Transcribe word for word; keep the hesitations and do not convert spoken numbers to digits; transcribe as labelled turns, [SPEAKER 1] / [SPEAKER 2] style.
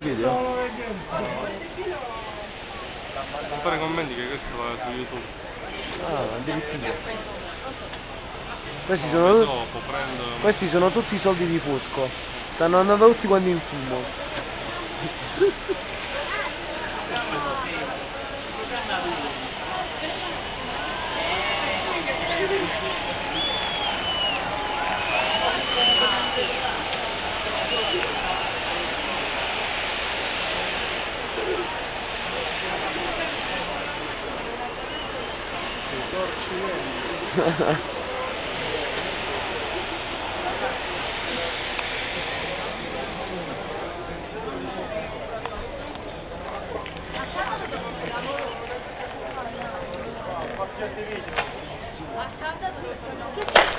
[SPEAKER 1] video?
[SPEAKER 2] Non fare commenti che questo va su YouTube.
[SPEAKER 1] Ah, addirittura. Questi sono, tutti,
[SPEAKER 2] dopo, prendo...
[SPEAKER 1] questi sono tutti i soldi di Fusco. Stanno andando tutti quanti in fumo.
[SPEAKER 3] A casa dove sono